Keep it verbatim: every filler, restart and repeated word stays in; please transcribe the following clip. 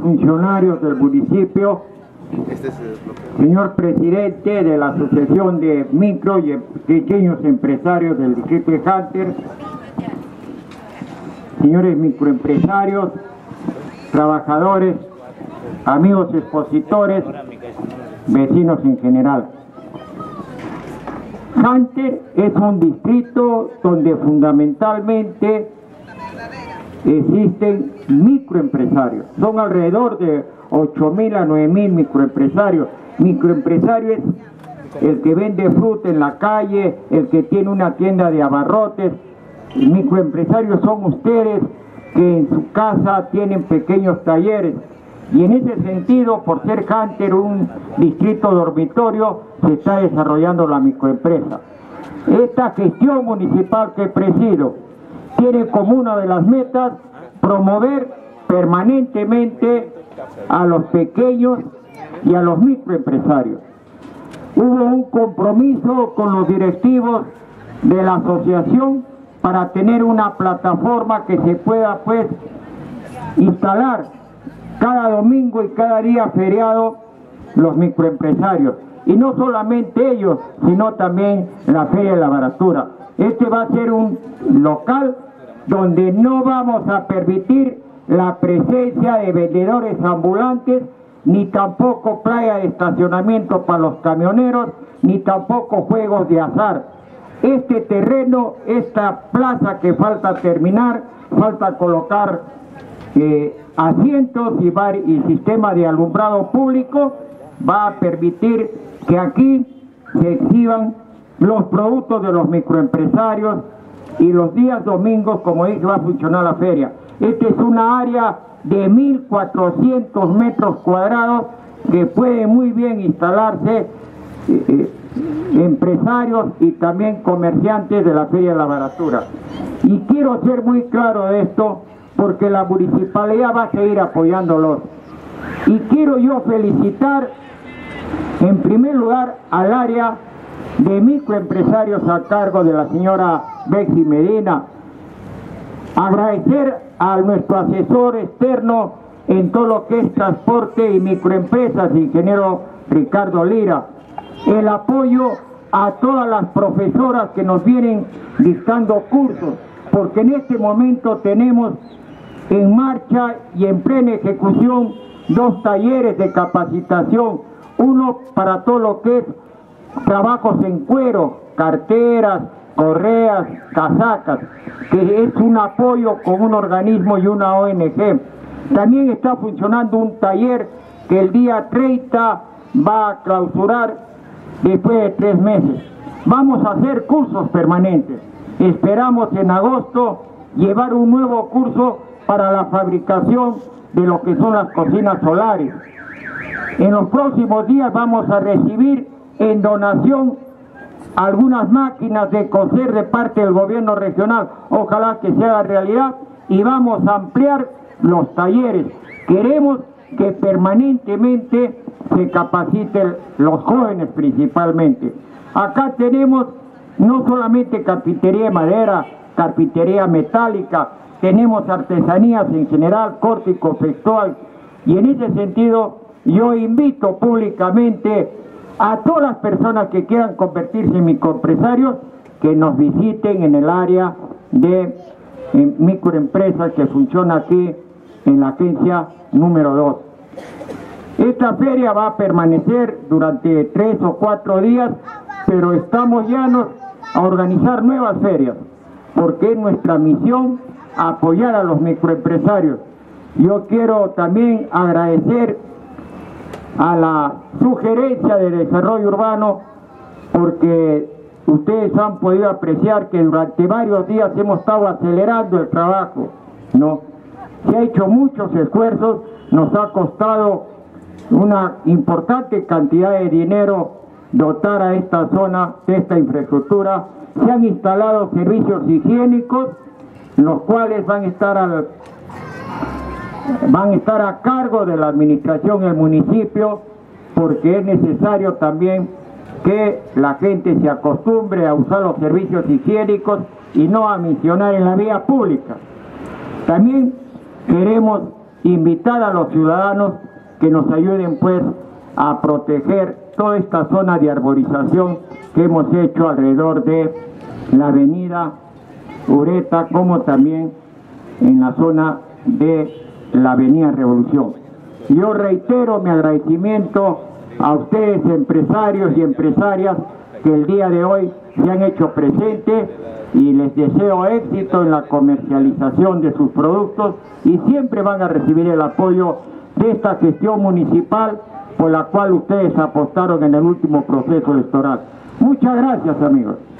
funcionarios del municipio, señor presidente de la Asociación de Micro y Pequeños Empresarios del distrito de Hunter, señores microempresarios, trabajadores, amigos expositores, vecinos en general. Hunter es un distrito donde fundamentalmente existen microempresarios. Son alrededor de ocho mil a nueve mil microempresarios. Microempresario es el que vende fruta en la calle, el que tiene una tienda de abarrotes. Microempresarios son ustedes que en su casa tienen pequeños talleres. Y en ese sentido, por ser Hunter un distrito dormitorio, se está desarrollando la microempresa. Esta gestión municipal que presido tiene como una de las metas promover permanentemente a los pequeños y a los microempresarios. Hubo un compromiso con los directivos de la asociación para tener una plataforma que se pueda pues instalar cada domingo y cada día feriado los microempresarios. Y no solamente ellos, sino también la Feria de la Baratura. Este va a ser un local donde no vamos a permitir la presencia de vendedores ambulantes, ni tampoco playa de estacionamiento para los camioneros, ni tampoco juegos de azar. Este terreno, esta plaza que falta terminar, falta colocar eh, asientos y, bar, y sistema de alumbrado público, va a permitir que aquí se exhiban los productos de los microempresarios, y los días domingos, como dije, va a funcionar la feria. Esta es una área de mil cuatrocientos metros cuadrados que puede muy bien instalarse eh, eh, empresarios y también comerciantes de la Feria de la Baratura. Y quiero ser muy claro de esto, porque la municipalidad va a seguir apoyándolos. Y quiero yo felicitar en primer lugar al área de microempresarios a cargo de la señora Bexy Medina. Agradecer a nuestro asesor externo en todo lo que es transporte y microempresas, ingeniero Ricardo Lira. El apoyo a todas las profesoras que nos vienen dictando cursos, porque en este momento tenemos en marcha y en plena ejecución dos talleres de capacitación, uno para todo lo que es trabajos en cuero, carteras, correas, casacas, que es un apoyo con un organismo y una O N G. También está funcionando un taller que el día treinta va a clausurar después de tres meses. Vamos a hacer cursos permanentes. Esperamos en agosto llevar un nuevo curso para la fabricación de lo que son las cocinas solares. En los próximos días vamos a recibir en donación algunas máquinas de coser de parte del gobierno regional, ojalá que se haga realidad, y vamos a ampliar los talleres. Queremos que permanentemente se capaciten los jóvenes principalmente. Acá tenemos no solamente carpintería de madera, carpintería metálica, tenemos artesanías en general, corte y confectual, y en ese sentido yo invito públicamente a todas las personas que quieran convertirse en microempresarios que nos visiten en el área de eh, microempresas que funciona aquí en la agencia número dos. Esta feria va a permanecer durante tres o cuatro días, pero estamos llanos a organizar nuevas ferias, porque es nuestra misión apoyar a los microempresarios. Yo quiero también agradecer a la sugerencia de desarrollo urbano, porque ustedes han podido apreciar que durante varios días hemos estado acelerando el trabajo, ¿no? Se ha hecho muchos esfuerzos, nos ha costado una importante cantidad de dinero dotar a esta zona de esta infraestructura. Se han instalado servicios higiénicos, los cuales van a estar al van a estar a cargo de la administración del municipio, porque es necesario también que la gente se acostumbre a usar los servicios higiénicos y no a misionar en la vía pública. También queremos invitar a los ciudadanos que nos ayuden pues a proteger toda esta zona de arborización que hemos hecho alrededor de la avenida Ureta, como también en la zona de la avenida Revolución. Yo reitero mi agradecimiento a ustedes, empresarios y empresarias, que el día de hoy se han hecho presentes, y les deseo éxito en la comercialización de sus productos, y siempre van a recibir el apoyo de esta gestión municipal por la cual ustedes apostaron en el último proceso electoral. Muchas gracias, amigos.